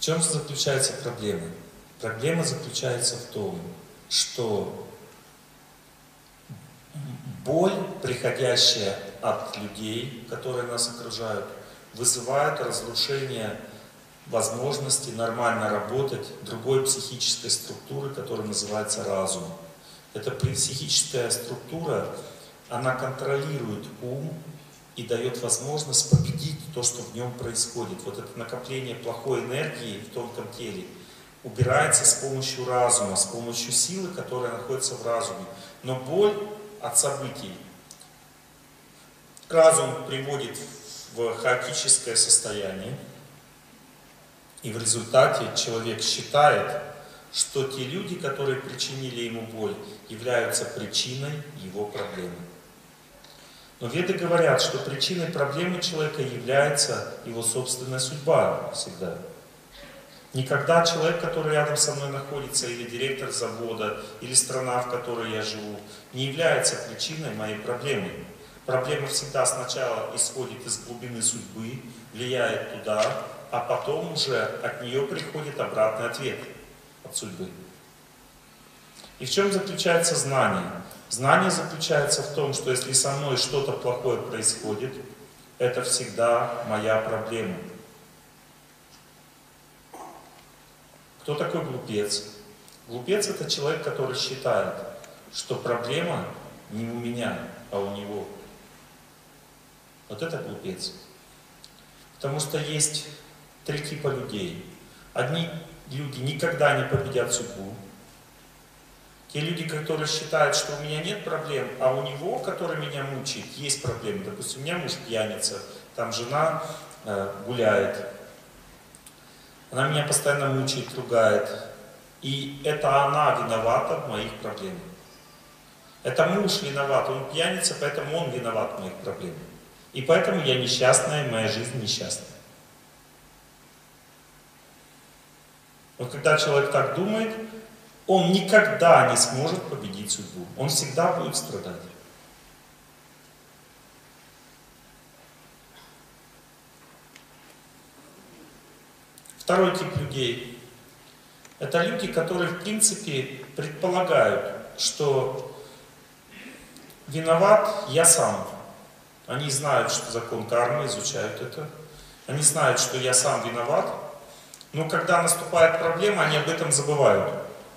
В чем заключается проблема? Проблема заключается в том, что боль, приходящая от людей, которые нас окружают, вызывает разрушение возможности нормально работать другой психической структуры, которая называется разум. Эта психическая структура, она контролирует ум и дает возможность победить то, что в нем происходит. Вот это накопление плохой энергии в тонком теле убирается с помощью разума, с помощью силы, которая находится в разуме. Но боль от событий разум приводит в хаотическое состояние, и в результате человек считает, что те люди, которые причинили ему боль, являются причиной его проблемы. Но веды говорят, что причиной проблемы человека является его собственная судьба всегда. Никогда человек, который рядом со мной находится, или директор завода, или страна, в которой я живу, не является причиной моей проблемы. Проблема всегда сначала исходит из глубины судьбы, влияет туда, а потом уже от нее приходит обратный ответ от судьбы. И в чем заключается знание? Знание заключается в том, что если со мной что-то плохое происходит, это всегда моя проблема. Кто такой глупец? Глупец — это человек, который считает, что проблема не у меня, а у него. Вот это глупец. Потому что есть три типа людей. Одни люди никогда не победят судьбу. Те люди, которые считают, что у меня нет проблем, а у него, который меня мучает, есть проблемы. Допустим, у меня муж пьяница, там жена гуляет. Она меня постоянно мучает, ругает. И это она виновата в моих проблемах. Это муж виноват, он пьяница, поэтому он виноват в моих проблемах. И поэтому я несчастная, моя жизнь несчастная. Вот когда человек так думает, он никогда не сможет победить судьбу. Он всегда будет страдать. Второй тип людей — это люди, которые в принципе предполагают, что виноват я сам. Они знают, что закон кармы, изучают это. Они знают, что я сам виноват. Но когда наступает проблема, они об этом забывают.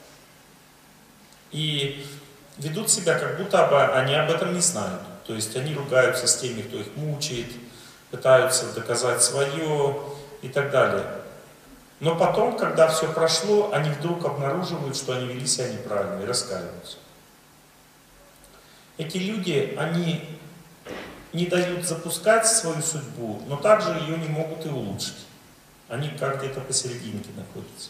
И ведут себя, как будто бы они об этом не знают. То есть они ругаются с теми, кто их мучает, пытаются доказать свое и так далее. Но потом, когда все прошло, они вдруг обнаруживают, что они вели себя неправильно и раскаиваются. Эти люди, они не дают запускать свою судьбу, но также ее не могут и улучшить. Они как где-то посерединке находятся.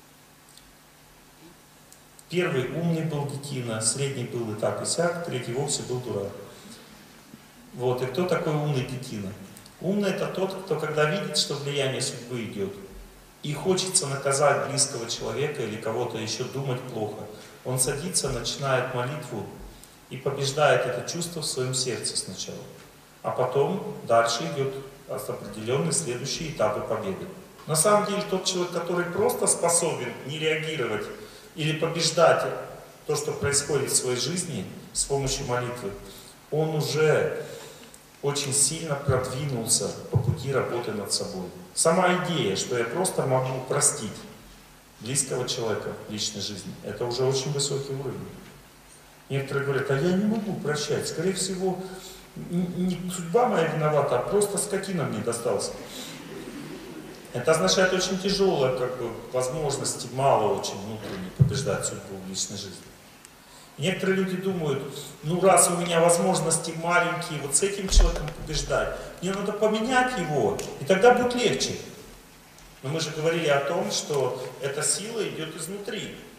Первый умный был детина, средний был и так и сяк, третий вовсе был дурак. Вот, и кто такой умный детина? Умный — это тот, кто когда видит, что влияние судьбы идет, и хочется наказать близкого человека или кого-то еще, думать плохо, он садится, начинает молитву и побеждает это чувство в своем сердце сначала. А потом дальше идет определенные следующие этапы победы. На самом деле тот человек, который просто способен не реагировать или побеждать то, что происходит в своей жизни с помощью молитвы, он уже очень сильно продвинулся по пути работы над собой. Сама идея, что я просто могу простить близкого человека в личной жизни, это уже очень высокий уровень. Некоторые говорят, а я не могу прощать, скорее всего, не судьба моя виновата, а просто скотина мне досталась. Это означает очень тяжелое, возможности мало очень внутренне побеждать судьбу в личной жизни. И некоторые люди думают, ну раз у меня возможности маленькие, вот с этим человеком побеждать, мне надо поменять его, и тогда будет легче. Но мы же говорили о том, что эта сила идет изнутри.